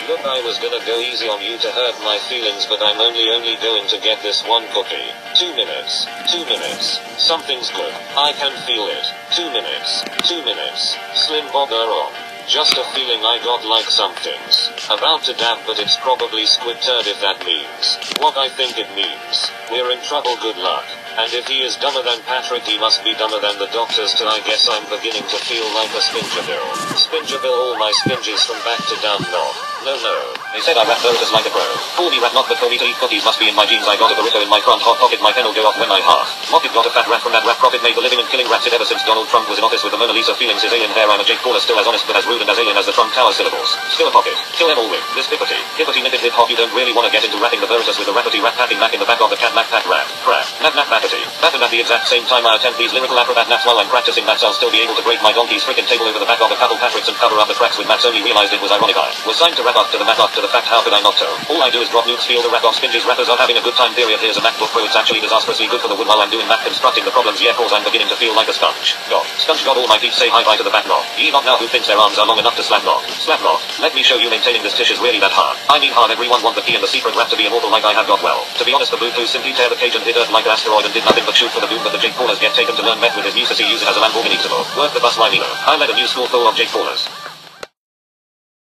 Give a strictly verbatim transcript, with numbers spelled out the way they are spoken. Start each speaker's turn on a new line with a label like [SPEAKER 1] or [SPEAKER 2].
[SPEAKER 1] Look, I was gonna go easy on you to hurt my feelings, but I'm only only going to get this one cookie. Two minutes. Two minutes. Something's good. I can feel it. Two minutes. Two minutes. Slim bogger on. Just a feeling I got like something's about to dab, but it's probably squid turd if that means what I think it means. We're in trouble, good luck. And if he is dumber than Patrick, he must be dumber than the doctors too. I guess I'm beginning to feel like a Spingerbill. Spingerbill all my spinges from back to down knob. No, no. They said I rap burritos like a pro. Call me rap not, but for me to eat cookies must be in my genes. I got a burrito in my front hot pocket, my pen will go off when I half. Mock it, got a fat rat from that rap profit, made a living and killing rats it ever since Donald Trump was in office with the Mona Lisa feelings his alien hair. I'm a Jake Paul, still as honest but as rude and as alien as the Trump Tower syllables. Still a pocket. Kill them all with this hippity. Hippity nippity hip hop. You don't really want to get into rapping the verses with the rappity rap packing back in the back of the cat mac pack rap. Crap. Nap nap backity. That and at the exact same time I attempt these lyrical acrobat naps while I'm practicing maths, I'll still be able to break my donkey's freaking table over the back of a couple Patricks and cover up the tracks with maths. Only realized it was ironic. I was signed to rap up to the math up to the fact, how could I not tell? All I do is drop nukes, feel the rap off spinges. Rappers are having a good time, period. Here's a MacBook Pro, it's actually disastrously good for the wood while I'm doing math constructing the problems. Yeah, cause I'm beginning to feel like a sponge. God. Sponge God, all my feet say hi bye to the back knob. Ye not now who thinks their arms are long enough to slap knob. Slap knob. Let me show you maintaining this tish is really that hard. I mean hard. Everyone want the key and the secret rap to be immortal like I have got. Well, to be honest, the blue clues simply tear the cage and hit earth like an asteroid and did nothing but shoot for the moon, but the Jake Paulers get taken to learn meth with his new sissy, use it as a Lamborghini to work the bus line. I led a new school full of Jake Paulers.